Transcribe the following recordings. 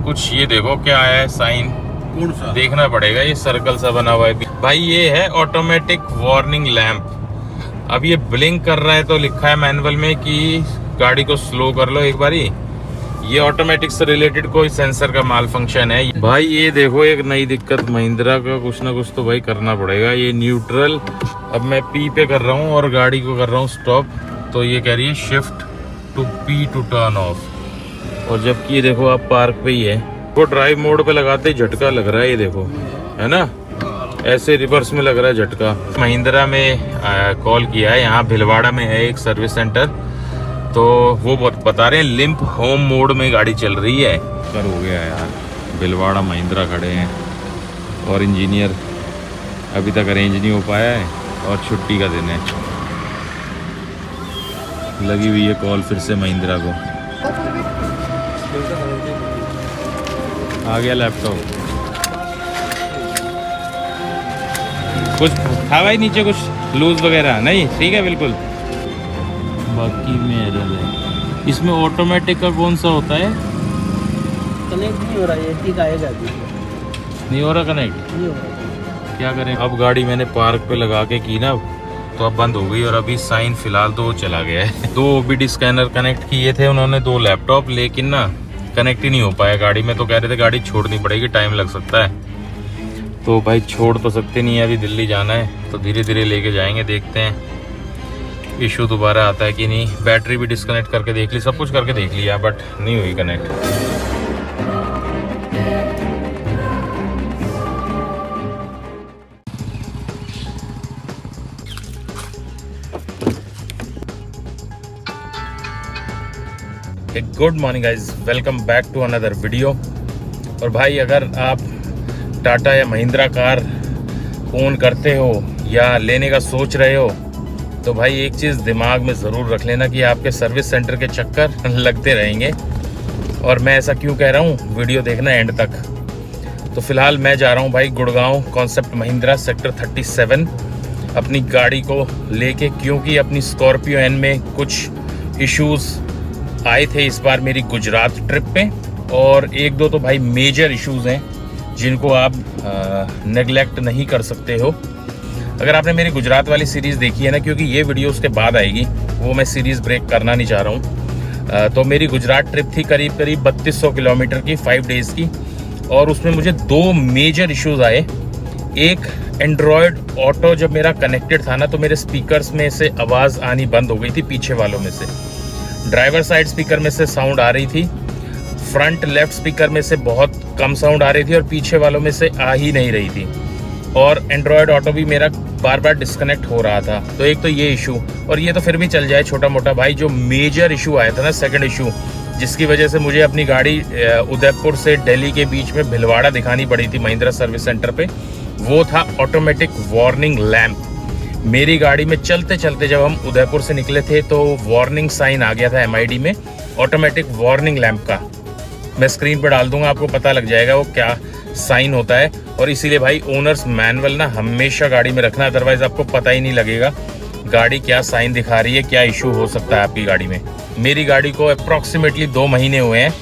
कुछ ये देखो क्या है साइन, कौन सा देखना पड़ेगा। ये सर्कल सा बना हुआ है भाई, ये है ऑटोमेटिक वार्निंग लैंप। अब ये ब्लिंक कर रहा है तो लिखा है मैनुअल में कि गाड़ी को स्लो कर लो एक बारी। ये ऑटोमेटिक से रिलेटेड कोई सेंसर का माल फंक्शन है भाई। ये देखो एक नई दिक्कत महिंद्रा का, कुछ ना कुछ तो भाई करना पड़ेगा। ये न्यूट्रल, अब मैं पी पे कर रहा हूँ और गाड़ी को कर रहा हूँ स्टॉप, तो ये कह रही है shift to P to turn off. और जबकि ये देखो आप पार्क पे ही है, वो ड्राइव मोड पे लगाते ही झटका लग रहा है, ये देखो है ना, ऐसे रिवर्स में लग रहा है झटका। महिंद्रा में कॉल किया है, यहाँ भिलवाड़ा में है एक सर्विस सेंटर, तो वो बता रहे हैं लिम्प होम मोड में गाड़ी चल रही है। कर हो गया यार, भिलवाड़ा महिंद्रा खड़े हैं और इंजीनियर अभी तक अरेंज नहीं हो पाया है और छुट्टी का दिन है। लगी हुई है कॉल फिर से महिंद्रा को। आ गया लैपटॉप, कुछ था भाई नीचे कुछ लूज वगैरह नहीं, ठीक है बिल्कुल। बाकी में एरर है। इसमें ऑटोमेटिक का कौन सा होता है? कनेक्ट नहीं हो रहा है, ठीक आएगा अभी। नहीं हो रहा कनेक्ट, नहीं हो रहा। क्या करें अब? गाड़ी मैंने पार्क पे लगा के की ना, तो अब बंद हो गई और अभी साइन फिलहाल तो चला गया है। 2 OBD स्कैनर कनेक्ट किए थे उन्होंने, 2 लैपटॉप, लेकिन ना कनेक्ट ही नहीं हो पाया गाड़ी में। तो कह रहे थे गाड़ी छोड़नी पड़ेगी, टाइम लग सकता है। तो भाई छोड़ तो सकते नहीं है, अभी दिल्ली जाना है तो धीरे धीरे लेके जाएंगे, देखते हैं इशू दोबारा आता है कि नहीं। बैटरी भी डिस्कनेक्ट करके देख ली, सब कुछ करके देख लिया, बट नहीं हुई connect. Good morning guys, welcome back to another video. और भाई अगर आप टाटा या महिंद्रा कार ओन करते हो या लेने का सोच रहे हो, तो भाई एक चीज़ दिमाग में ज़रूर रख लेना कि आपके सर्विस सेंटर के चक्कर लगते रहेंगे। और मैं ऐसा क्यों कह रहा हूँ, वीडियो देखना एंड तक। तो फिलहाल मैं जा रहा हूँ भाई गुड़गांव कॉन्सेप्ट महिंद्रा सेक्टर 37 अपनी गाड़ी को लेके, क्योंकि अपनी स्कॉर्पियो एन में कुछ इश्यूज़ आए थे इस बार मेरी गुजरात ट्रिप पे। और 1-2 तो भाई मेजर इश्यूज़ हैं जिनको आप नेगलेक्ट नहीं कर सकते हो। अगर आपने मेरी गुजरात वाली सीरीज़ देखी है ना, क्योंकि ये वीडियो उसके बाद आएगी, वो मैं सीरीज़ ब्रेक करना नहीं चाह रहा हूँ। तो मेरी गुजरात ट्रिप थी करीब 3200 किलोमीटर की, 5 डेज़ की, और उसमें मुझे 2 मेजर इश्यूज़ आए। एक, एंड्रॉयड ऑटो जब मेरा कनेक्टेड था ना, तो मेरे स्पीकर्स में से आवाज़ आनी बंद हो गई थी, पीछे वालों में से। ड्राइवर साइड स्पीकर में से साउंड आ रही थी, फ्रंट लेफ्ट स्पीकर में से बहुत कम साउंड आ रही थी और पीछे वालों में से आ ही नहीं रही थी। और एंड्रॉयड ऑटो भी मेरा बार बार डिस्कनेक्ट हो रहा था। तो एक तो ये इशू, और ये तो फिर भी चल जाए छोटा मोटा। भाई जो मेजर इशू आया था ना, सेकंड इशू, जिसकी वजह से मुझे अपनी गाड़ी उदयपुर से दिल्ली के बीच में भिलवाड़ा दिखानी पड़ी थी महिंद्रा सर्विस सेंटर पे, वो था ऑटोमेटिक वार्निंग लैंप। मेरी गाड़ी में चलते चलते जब हम उदयपुर से निकले थे तो वार्निंग साइन आ गया था MID में, ऑटोमेटिक वार्निंग लैंप का। मैं स्क्रीन पर डाल दूंगा, आपको पता लग जाएगा वो क्या साइन होता है। और इसीलिए भाई ओनर्स मैनुअल ना हमेशा गाड़ी में रखना, अदरवाइज आपको पता ही नहीं लगेगा गाड़ी क्या साइन दिखा रही है, क्या इशू हो सकता है आपकी गाड़ी में। मेरी गाड़ी को अप्रॉक्सीमेटली 2 महीने हुए हैं,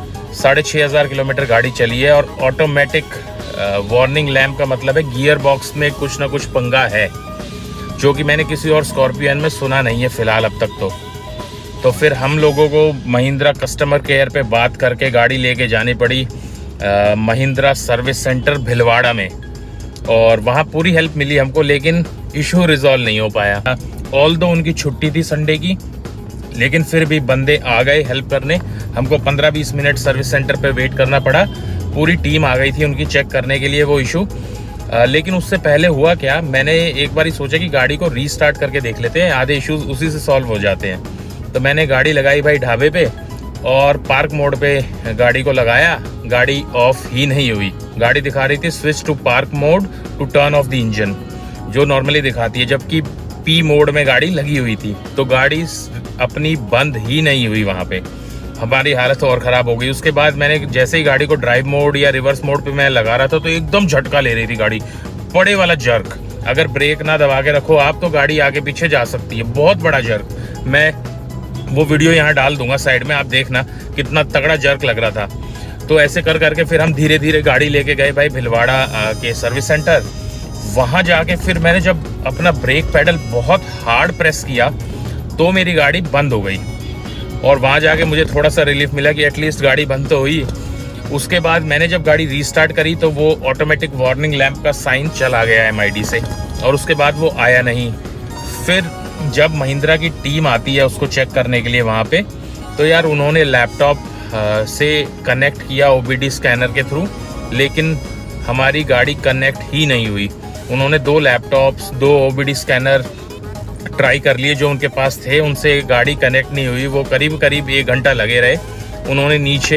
6500 किलोमीटर गाड़ी चली है। और ऑटोमेटिक वार्निंग लैंप का मतलब है गियर बॉक्स में कुछ ना कुछ पंगा है, जो कि मैंने किसी और स्कॉर्पियो एन में सुना नहीं है फिलहाल अब तक। तो फिर हम लोगों को महिंद्रा कस्टमर केयर पे बात करके गाड़ी लेके जानी पड़ी महिंद्रा सर्विस सेंटर भिलवाड़ा में, और वहाँ पूरी हेल्प मिली हमको, लेकिन इशू रिजॉल्व नहीं हो पाया। ऑल्दो उनकी छुट्टी थी संडे की, लेकिन फिर भी बंदे आ गए हेल्प करने। हमको 15-20 मिनट सर्विस सेंटर पे वेट करना पड़ा, पूरी टीम आ गई थी उनकी चेक करने के लिए वो इशू। लेकिन उससे पहले हुआ क्या, मैंने एक बार ही सोचा कि गाड़ी को रीस्टार्ट करके देख लेते हैं, आधे इश्यूज उसी से सॉल्व हो जाते हैं। तो मैंने गाड़ी लगाई भाई ढाबे पे और पार्क मोड पे गाड़ी को लगाया, गाड़ी ऑफ ही नहीं हुई। गाड़ी दिखा रही थी switch to park mode to turn off the engine, जो नॉर्मली दिखाती है, जबकि पी मोड में गाड़ी लगी हुई थी। तो गाड़ी अपनी बंद ही नहीं हुई, वहाँ पे हमारी हालत और ख़राब हो गई। उसके बाद मैंने जैसे ही गाड़ी को ड्राइव मोड या रिवर्स मोड पे मैं लगा रहा था, तो एकदम झटका ले रही थी गाड़ी, बड़े वाला जर्क। अगर ब्रेक ना दबा के रखो आप तो गाड़ी आगे पीछे जा सकती है, बहुत बड़ा जर्क। मैं वो वीडियो यहाँ डाल दूंगा साइड में, आप देखना कितना तगड़ा जर्क लग रहा था। तो ऐसे कर करके फिर हम धीरे धीरे गाड़ी लेके गए भाई भिलवाड़ा के सर्विस सेंटर। वहाँ जाके फिर मैंने जब अपना ब्रेक पैडल बहुत हार्ड प्रेस किया तो मेरी गाड़ी बंद हो गई, और वहाँ जाके मुझे थोड़ा सा रिलीफ मिला कि एटलीस्ट गाड़ी बंद तो हुई। उसके बाद मैंने जब गाड़ी रीस्टार्ट करी तो वो ऑटोमेटिक वार्निंग लैंप का साइन चला गया MID से, और उसके बाद वो आया नहीं। फिर जब महिंद्रा की टीम आती है उसको चेक करने के लिए वहाँ पे, तो यार उन्होंने लैपटॉप से कनेक्ट किया OBD स्कैनर के थ्रू, लेकिन हमारी गाड़ी कनेक्ट ही नहीं हुई। उन्होंने 2 लैपटॉप्स 2 OBD स्कैनर ट्राई कर लिए जो उनके पास थे, उनसे गाड़ी कनेक्ट नहीं हुई। वो करीब करीब 1 घंटा लगे रहे। उन्होंने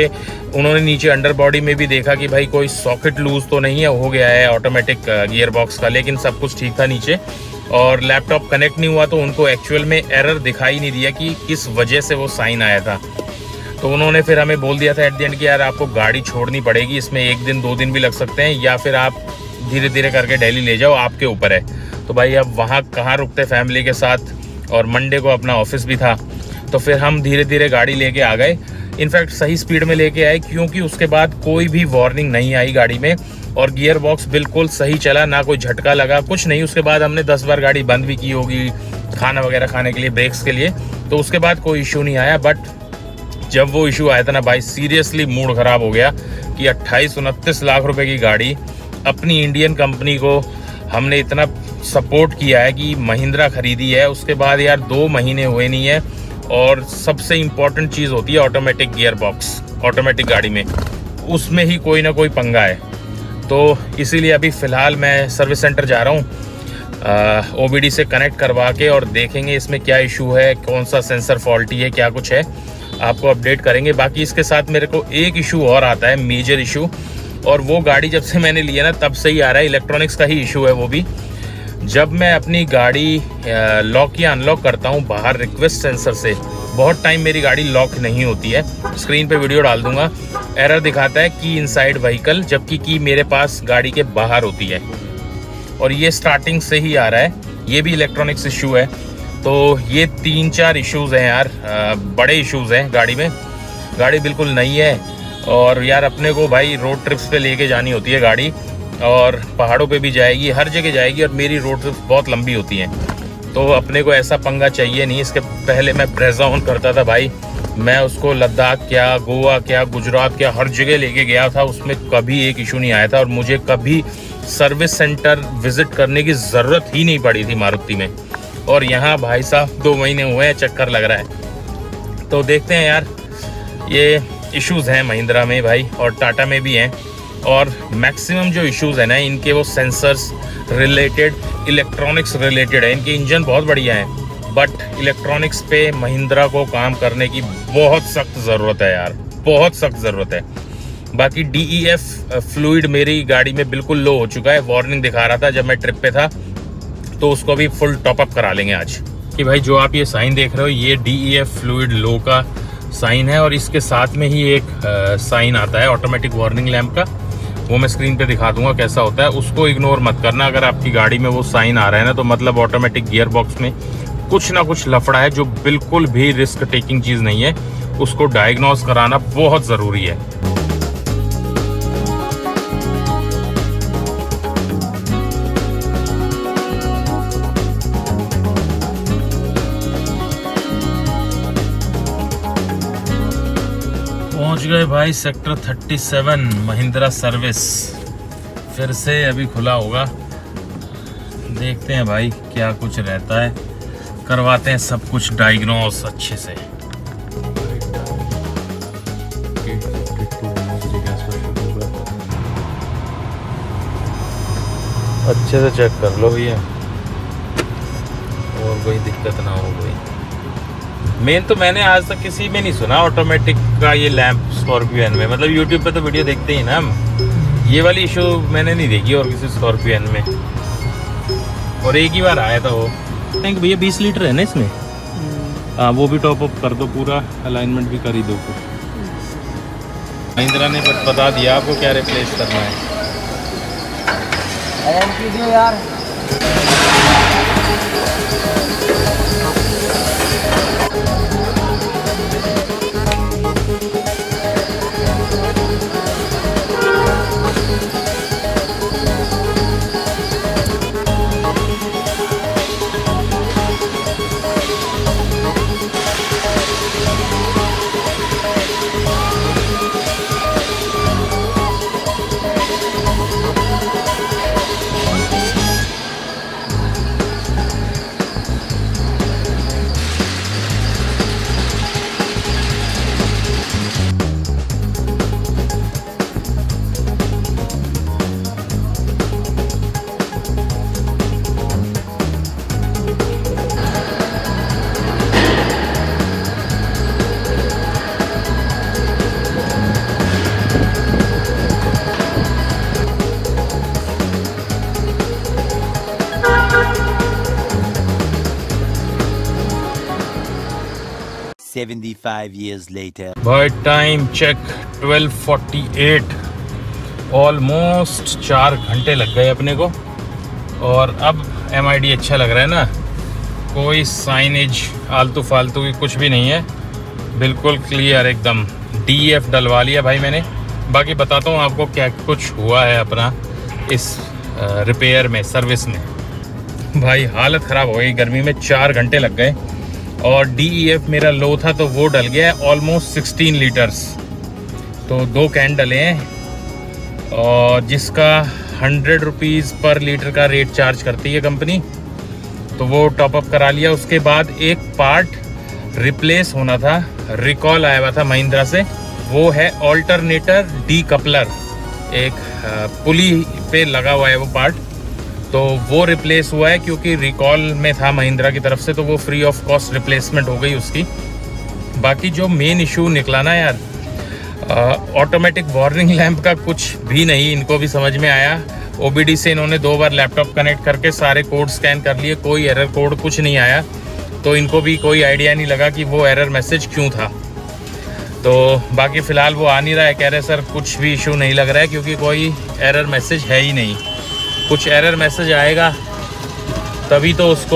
नीचे अंडर बॉडी में भी देखा कि भाई कोई सॉकेट लूज तो नहीं है, हो गया है ऑटोमेटिक गियर बॉक्स का, लेकिन सब कुछ ठीक था नीचे। और लैपटॉप कनेक्ट नहीं हुआ तो उनको एक्चुअल में एरर दिखाई नहीं दिया कि किस वजह से वो साइन आया था। तो उन्होंने फिर हमें बोल दिया था एट द एंड कि यार आपको गाड़ी छोड़नी पड़ेगी, इसमें 1 दिन 2 दिन भी लग सकते हैं, या फिर आप धीरे धीरे करके दिल्ली ले जाओ, आपके ऊपर है। तो भाई अब वहाँ कहाँ रुकते फैमिली के साथ, और मंडे को अपना ऑफिस भी था। तो फिर हम धीरे धीरे गाड़ी लेके आ गए। इनफैक्ट सही स्पीड में लेके आए, क्योंकि उसके बाद कोई भी वार्निंग नहीं आई गाड़ी में, और गियर बॉक्स बिल्कुल सही चला, ना कोई झटका लगा, कुछ नहीं। उसके बाद हमने 10 बार गाड़ी बंद भी की होगी खाना वगैरह खाने के लिए, ब्रेक्स के लिए, तो उसके बाद कोई इशू नहीं आया। बट जब वो इशू आया था ना भाई, सीरियसली मूड ख़राब हो गया कि 28-29 लाख रुपए की गाड़ी अपनी इंडियन कंपनी को हमने इतना सपोर्ट किया है कि महिंद्रा खरीदी है, उसके बाद यार 2 महीने हुए नहीं है, और सबसे इम्पॉर्टेंट चीज़ होती है ऑटोमेटिक गियर बॉक्स ऑटोमेटिक गाड़ी में, उसमें ही कोई ना कोई पंगा है। तो इसीलिए अभी फ़िलहाल मैं सर्विस सेंटर जा रहा हूँ OBD से कनेक्ट करवा के, और देखेंगे इसमें क्या इशू है, कौन सा सेंसर फॉल्टी है, क्या कुछ है, आपको अपडेट करेंगे। बाकी इसके साथ मेरे को एक इशू और आता है, मेजर इशू, और वो गाड़ी जब से मैंने लिया ना तब से ही आ रहा है, इलेक्ट्रॉनिक्स का ही इशू है वो भी। जब मैं अपनी गाड़ी लॉक या अनलॉक करता हूँ बाहर रिक्वेस्ट सेंसर से, बहुत टाइम मेरी गाड़ी लॉक नहीं होती है। स्क्रीन पे वीडियो डाल दूंगा, एरर दिखाता है की इनसाइड व्हीकल, जबकि की मेरे पास गाड़ी के बाहर होती है, और ये स्टार्टिंग से ही आ रहा है। ये भी इलेक्ट्रॉनिक्स इशू है। तो ये 3-4 इश्यूज़ हैं यार, बड़े इश्यूज़ हैं गाड़ी में। गाड़ी बिल्कुल नई है, और यार अपने को भाई रोड ट्रिप्स पे लेके जानी होती है गाड़ी, और पहाड़ों पे भी जाएगी, हर जगह जाएगी, और मेरी रोड ट्रिप्स बहुत लंबी होती हैं। तो अपने को ऐसा पंगा चाहिए नहीं। इसके पहले मैं ब्रेजा ऑन करता था भाई, मैं उसको लद्दाख क्या, गोवा क्या, गुजरात क्या, हर जगह लेके गया था, उसमें कभी एक इशू नहीं आया था, और मुझे कभी सर्विस सेंटर विजिट करने की ज़रूरत ही नहीं पड़ी थी मारुति में। और यहाँ भाई साहब 2 महीने हुए हैं, चक्कर लग रहा है। तो देखते हैं यार, ये इश्यूज़ हैं महिंद्रा में भाई, और टाटा में भी हैं, और मैक्सिमम जो इश्यूज़ हैं ना इनके वो सेंसर्स रिलेटेड, इलेक्ट्रॉनिक्स रिलेटेड है। इनके इंजन बहुत बढ़िया हैं, बट इलेक्ट्रॉनिक्स पे महिंद्रा को काम करने की बहुत सख्त ज़रूरत है यार, बहुत सख्त ज़रूरत है। बाकी DEF फ्लूइड मेरी गाड़ी में बिल्कुल लो हो चुका है, वार्निंग दिखा रहा था जब मैं ट्रिप पे था, तो उसको भी फुल टॉपअप करा लेंगे आज। कि भाई जो आप ये साइन देख रहे हो, ये DEF फ्लूइड लो का साइन है, और इसके साथ में ही एक साइन आता है ऑटोमेटिक वार्निंग लैंप का, वो मैं स्क्रीन पे दिखा दूंगा कैसा होता है। उसको इग्नोर मत करना, अगर आपकी गाड़ी में वो साइन आ रहा है ना, तो मतलब ऑटोमेटिक गियर बॉक्स में कुछ ना कुछ लफड़ा है, जो बिल्कुल भी रिस्क टेकिंग चीज़ नहीं है। उसको डायग्नोस कराना बहुत ज़रूरी है। पहुंच गए भाई सेक्टर 37 महिंद्रा सर्विस, फिर से अभी खुला होगा, देखते हैं भाई क्या कुछ रहता है, करवाते हैं सब कुछ डायग्नोस अच्छे से। अच्छे से चेक कर लो भैया, और कोई दिक्कत ना हो कोई। मेन तो मैंने आज तक किसी में नहीं सुना ऑटोमेटिक का ये लैंप स्कॉर्पियो एन में, मतलब यूट्यूब पे तो वीडियो देखते ही ना हम, ये वाली इशू मैंने नहीं देखी और किसी स्कॉर्पियो एन में, और एक ही बार आया था वो। थैंक भैया 20 लीटर है ना इसमें, हाँ वो भी टॉप अप कर दो, पूरा अलाइनमेंट भी कर ही दो। महिंद्रा ने बता दिया आपको क्या रिप्लेस करना है। यार 75 years later. भाई टाइम चेक 12:48, ऑलमोस्ट 4 घंटे लग गए अपने को। और अब MID अच्छा लग रहा है ना, कोई साइनेज आलतू फालतू की कुछ भी नहीं है, बिल्कुल क्लियर एकदम। DEF डलवा लिया भाई मैंने। बाकी बताता हूँ आपको क्या कुछ हुआ है अपना इस रिपेयर में, सर्विस में। भाई हालत ख़राब हो गई, गर्मी में 4 घंटे लग गए। और DEF मेरा लो था तो वो डल गया है ऑलमोस्ट 16 लीटर्स। तो 2 कैन डले हैं और जिसका 100 रुपीज़ पर लीटर का रेट चार्ज करती है कंपनी, तो वो टॉपअप करा लिया। उसके बाद एक पार्ट रिप्लेस होना था, रिकॉल आया हुआ था महिंद्रा से, वो है ऑल्टरनेटर डीकपलर। एक पुली पे लगा हुआ है वो पार्ट, तो वो रिप्लेस हुआ है क्योंकि रिकॉल में था महिंद्रा की तरफ से, तो वो फ्री ऑफ कॉस्ट रिप्लेसमेंट हो गई उसकी। बाकी जो मेन इशू निकला ना यार, ऑटोमेटिक वार्निंग लैंप का कुछ भी नहीं इनको भी समझ में आया। OBD से इन्होंने 2 बार लैपटॉप कनेक्ट करके सारे कोड स्कैन कर लिए, कोई एरर कोड कुछ नहीं आया। तो इनको भी कोई आइडिया नहीं लगा कि वो एरर मैसेज क्यों था। तो बाकी फ़िलहाल वो आ नहीं रहा है, कह रहे सर कुछ भी इशू नहीं लग रहा है क्योंकि कोई एरर मैसेज है ही नहीं। कुछ एरर मैसेज आएगा तभी तो उसको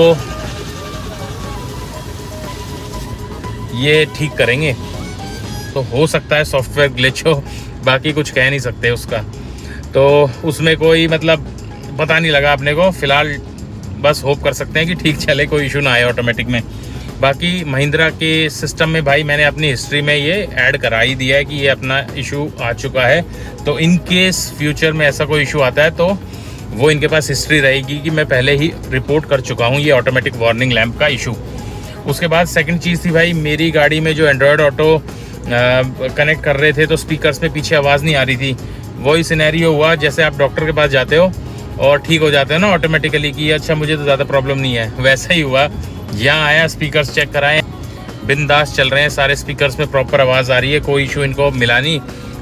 ये ठीक करेंगे। तो हो सकता है सॉफ्टवेयर ग्लिच हो, बाकी कुछ कह नहीं सकते उसका। तो उसमें कोई मतलब पता नहीं लगा अपने को। फ़िलहाल बस होप कर सकते हैं कि ठीक चले, कोई इशू ना आए ऑटोमेटिक में। बाकी महिंद्रा के सिस्टम में भाई मैंने अपनी हिस्ट्री में ये ऐड करा ही दिया है कि ये अपना इशू आ चुका है। तो इन केस फ्यूचर में ऐसा कोई इशू आता है तो वो इनके पास हिस्ट्री रहेगी कि मैं पहले ही रिपोर्ट कर चुका हूँ ये ऑटोमेटिक वार्निंग लैंप का इशू। उसके बाद सेकंड चीज़ थी भाई, मेरी गाड़ी में जो एंड्रॉयड ऑटो कनेक्ट कर रहे थे तो स्पीकर्स में पीछे आवाज़ नहीं आ रही थी। वही सिनेरियो हुआ जैसे आप डॉक्टर के पास जाते हो और ठीक हो जाते हो ना ऑटोमेटिकली कि अच्छा मुझे तो ज़्यादा प्रॉब्लम नहीं है, वैसा ही हुआ। यहाँ आया, स्पीकर्स चेक कराएं, बिंदास चल रहे हैं, सारे स्पीकर्स में प्रॉपर आवाज़ आ रही है, कोई इशू इनको मिला नहीं।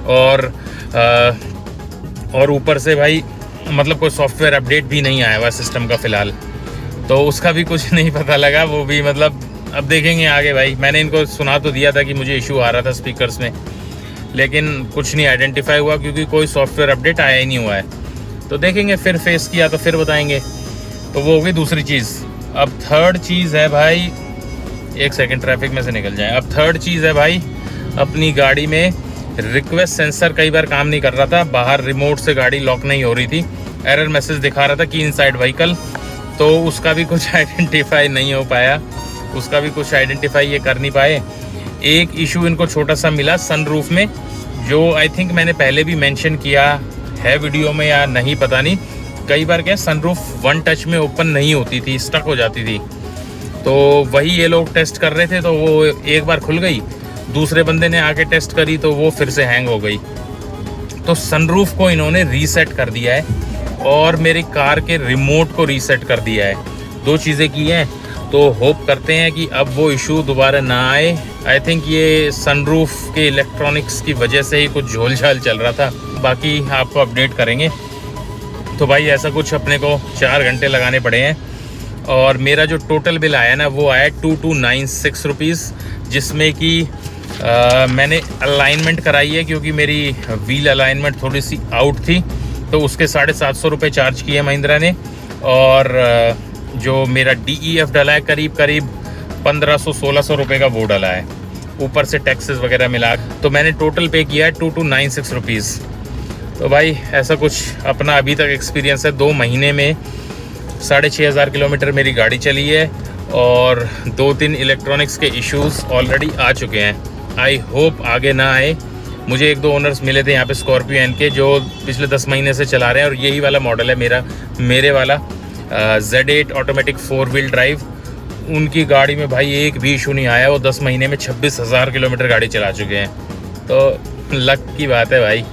और ऊपर से भाई मतलब कोई सॉफ्टवेयर अपडेट भी नहीं आया हुआ सिस्टम का फ़िलहाल, तो उसका भी कुछ नहीं पता लगा। वो भी मतलब अब देखेंगे आगे भाई। मैंने इनको सुना तो दिया था कि मुझे इशू आ रहा था स्पीकर्स में, लेकिन कुछ नहीं आइडेंटिफाई हुआ क्योंकि कोई सॉफ्टवेयर अपडेट आया ही नहीं हुआ है। तो देखेंगे, फिर फेस किया तो फिर बताएंगे। तो वो हो गई दूसरी चीज़। अब थर्ड चीज़ है भाई, एक सेकंड ट्रैफिक में से निकल जाए। अब थर्ड चीज़ है भाई, अपनी गाड़ी में रिक्वेस्ट सेंसर कई बार काम नहीं कर रहा था, बाहर रिमोट से गाड़ी लॉक नहीं हो रही थी, एरर मैसेज दिखा रहा था कि इनसाइड व्हीकल। तो उसका भी कुछ आइडेंटिफाई नहीं हो पाया, उसका भी कुछ आइडेंटिफाई ये कर नहीं पाए। एक इशू इनको छोटा सा मिला सनरूफ में, जो आई थिंक मैंने पहले भी मेंशन किया है वीडियो में या नहीं पता नहीं। कई बार क्या सनरूफ 1 टच में ओपन नहीं होती थी, स्टक हो जाती थी। तो वही ये लोग टेस्ट कर रहे थे, तो वो एक बार खुल गई, दूसरे बंदे ने आके टेस्ट करी तो वो फिर से हैंग हो गई। तो सनरूफ को इन्होंने रीसेट कर दिया है और मेरी कार के रिमोट को रीसेट कर दिया है। 2 चीज़ें की हैं, तो होप करते हैं कि अब वो इशू दोबारा ना आए। आई थिंक ये सनरूफ के इलेक्ट्रॉनिक्स की वजह से ही कुछ झोल झाल चल रहा था, बाकी आपको अपडेट करेंगे। तो भाई ऐसा कुछ अपने को 4 घंटे लगाने पड़े हैं। और मेरा जो टोटल बिल आया ना वो आया 2296 रुपीज़, जिसमें कि मैंने अलाइनमेंट कराई है क्योंकि मेरी व्हील अलाइनमेंट थोड़ी सी आउट थी, तो उसके 750 रुपये चार्ज किए महिंद्रा ने। और जो मेरा DEF डला है करीब 1500-1600 रुपये का वो डला है, ऊपर से टैक्सेस वगैरह मिला। तो मैंने टोटल पे किया है 2296 रुपीज़। तो भाई ऐसा कुछ अपना अभी तक एक्सपीरियंस है। 2 महीने में 6500 किलोमीटर मेरी गाड़ी चली है और 2-3 इलेक्ट्रॉनिक्स के इश्यूज़ ऑलरेडी आ चुके हैं। आई होप आगे ना आए। मुझे 1-2 ओनर्स मिले थे यहाँ पे स्कॉर्पियो एन के, जो पिछले 10 महीने से चला रहे हैं, और यही वाला मॉडल है मेरे वाला Z8 ऑटोमेटिक 4 व्हील ड्राइव। उनकी गाड़ी में भाई एक भी इशू नहीं आया, वो 10 महीने में 26,000 किलोमीटर गाड़ी चला चुके हैं। तो लक की बात है भाई,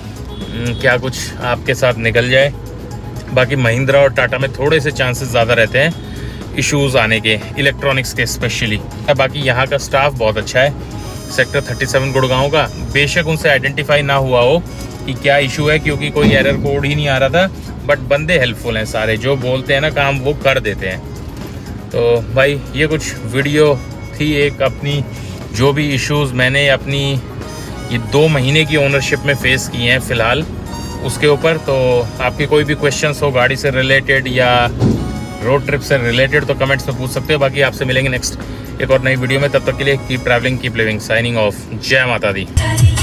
क्या कुछ आपके साथ निकल जाए। बाकी महिंद्रा और टाटा में थोड़े से चांसेस ज़्यादा रहते हैं इश्यूज़ आने के, इलेक्ट्रॉनिक्स के स्पेशली। बाकी यहाँ का स्टाफ बहुत अच्छा है, सेक्टर 37 गुड़गांव का। बेशक उनसे आइडेंटिफाई ना हुआ हो कि क्या इशू है, क्योंकि कोई एरर कोड ही नहीं आ रहा था, बट बंदे हेल्पफुल हैं सारे, जो बोलते हैं ना काम वो कर देते हैं। तो भाई ये कुछ वीडियो थी एक अपनी जो भी इश्यूज मैंने अपनी ये 2 महीने की ओनरशिप में फेस किए हैं फ़िलहाल उसके ऊपर। तो आपके कोई भी क्वेश्चंस हो गाड़ी से रिलेटेड या रोड ट्रिप से रिलेटेड तो कमेंट्स में पूछ सकते हो। बाकी आपसे मिलेंगे नेक्स्ट एक और नई वीडियो में, तब तक के लिए keep travelling keep living, signing off, जय माता दी।